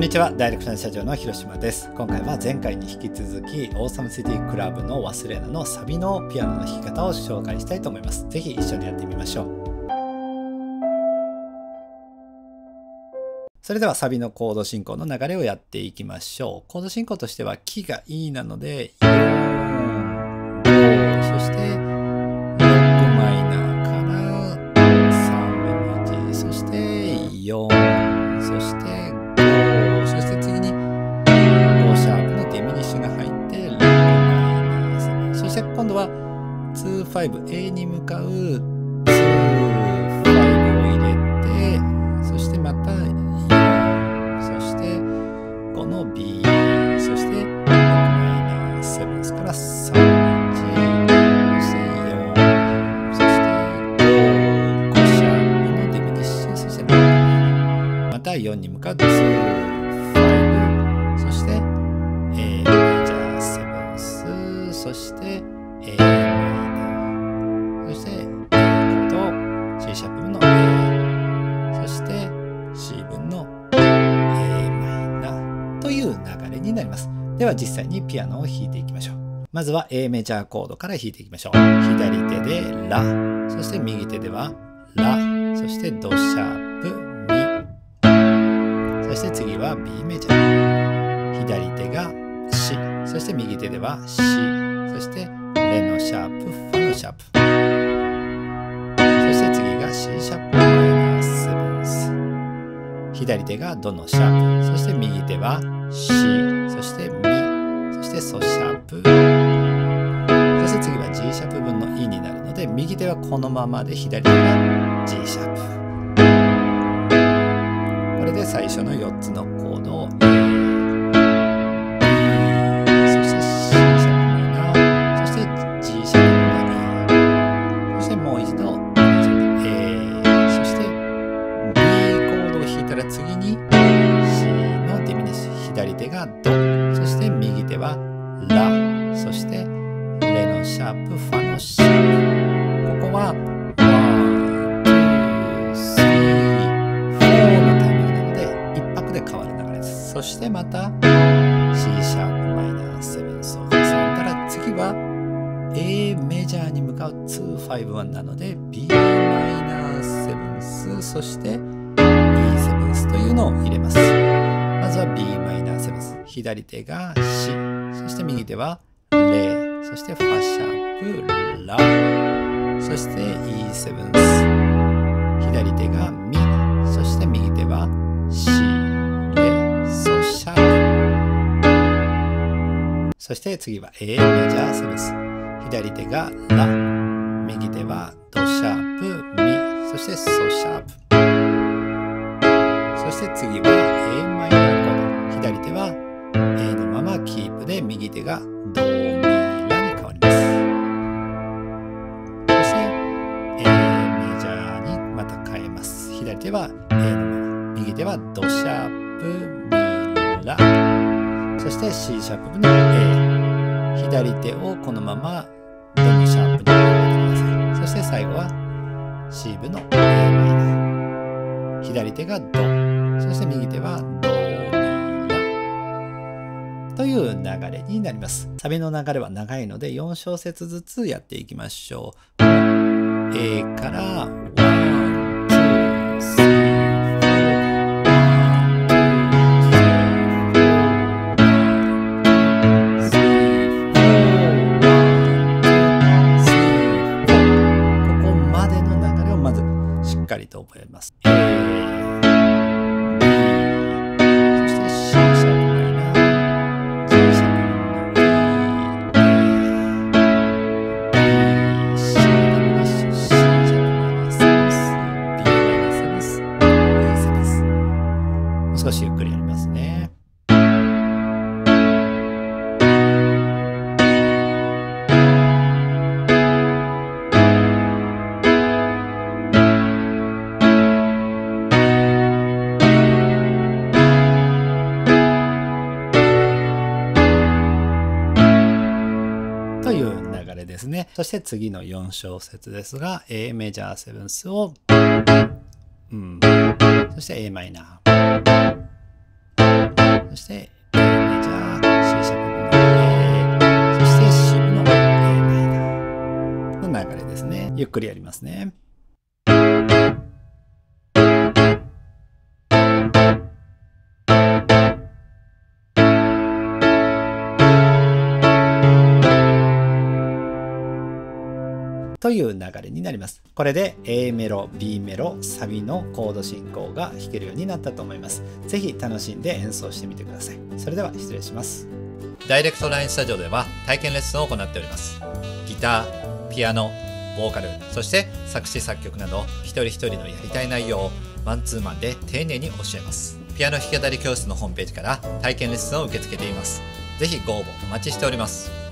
んにちは、ダイレクション社長の広島です。今回は前回に引き続きオーサムシティクラブの忘れなのサビのピアノの弾き方を紹介したいと思います。ぜひ一緒にやってみましょう。それではサビのコード進行の流れをやっていきましょう。コード進行としてはキが E なので4、5、そして6マイナーから3分の1、そして4、そして5、そして次に5シャープのディミニッシュが入って6マイナー7、そして今度は2、5、A に向かう2、5を入れて、そしてまた5の B、そして6マイナー7ですから3、1、そして4、そして5、5シャープのディミニッシュ、そして6、また4に向かう2、5、そして A メジャーセブンス、そして A マイナー、そして A コード C シャープ分の A、そして C 分のという流れになります。では実際にピアノを弾いていきましょう。まずは A メジャーコードから弾いていきましょう。左手でラ、そして右手ではラ、そしてドシャープ、ミ、そして次は B メジャー。左手が C、そして右手では C、そしてレのシャープ、ファのシャープ。そして次が C シャープマイナーセブンス。左手がドのシャープ、そして右手は C、そしてミ、そしてソシャープ、そして次は G シャープ分の E になるので、右手はこのままで左手が G シャープ。これで最初の4つのコードを A、そして C シャープマイナー、そして G シャープ分の E、そしてもう一度 A、そして B コードを弾いたら次に C のディミニッシュ、左手がド、そして右手はラ、そしてレのシャープ、ファのシャープ。ここは1、2、3、4のタイミングなので1拍で変わる流れです。そしてまた C シャープマイナーセブンスを挟んだら次は A メジャーに向かう2、5、1なので B マイナーセブンス、そして E セブンスというのを入れます。まずは B マイナーセブンス、左手が C、そして右手はレ、そしてファシャープ、ラ、そして E セブンス、左手がミ、そして右手は C、レ、ソシャープ、そして次は A メジャーセブンス、左手がラ、右手はドシャープ、ミ、そしてソシャープ、そして次は A マイナーコード、左手は A のままキープで右手がドミラに変わります。そして A メジャーにまた変えます。左手は A のまま、右手はドシャープ、ミラ、そして C シャープ分の A、左手をこのままドのシャープに入れてください。そして最後は C 分の A マイナー、左手がド、そして右手はドミラという流れになります。サビの流れは長いので4小節ずつやっていきましょう。A から1、2、3、ここまでの流れをまずしっかりと覚えます。少しゆっくりやりますね。という流れですね。そして次の4小節ですが、A メジャーセブンスをそして a マイナー。 して、メジャー、C シャープの A、そして C 部の A マイナーの流れですね。ゆっくりやりますね。という流れになります。これで A メロ、B メロ、サビのコード進行が弾けるようになったと思います。ぜひ楽しんで演奏してみてください。それでは失礼します。ダイレクトラインスタジオでは体験レッスンを行っております。ギター、ピアノ、ボーカル、そして作詞作曲など一人一人のやりたい内容をマンツーマンで丁寧に教えます。ピアノ弾き語り教室のホームページから体験レッスンを受け付けています。ぜひご応募お待ちしております。